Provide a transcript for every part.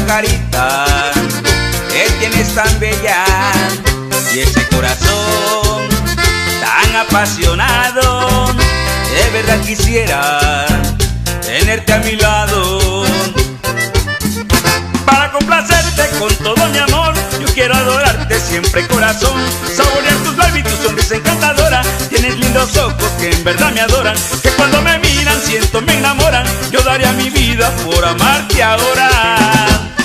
carita que tienes tan bella y ese corazón tan apasionado. De verdad quisiera tenerte a mi lado para complacerte con todo mi amor. Yo quiero adorarte siempre, corazón, saborear tus labios y tu sonrisa encantadora. Tienes lindos ojos que en verdad me adoran, que cuando me miran siento me enamoran. Yo daría mi vida por amarte ahora.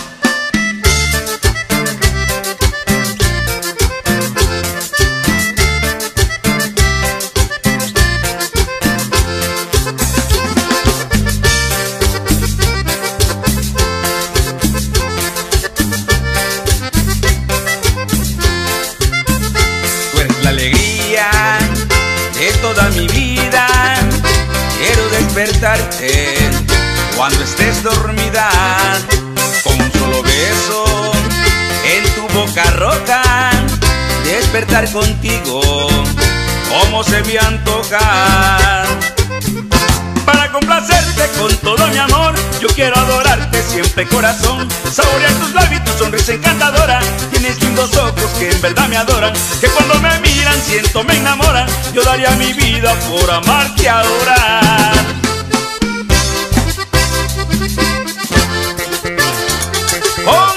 La alegría de toda mi vida, quiero despertarte cuando estés dormida, con un solo beso en tu boca roja, despertar contigo como se me antoja. Para complacerte con todo mi amor, yo quiero adorarte siempre, corazón, saborear tus labios y tu sonrisa encantadora. Tienes lindos ojos que en verdad me adoran, que cuando me miran siento me enamoran. Yo daría mi vida por amarte ahora. ¡Oh!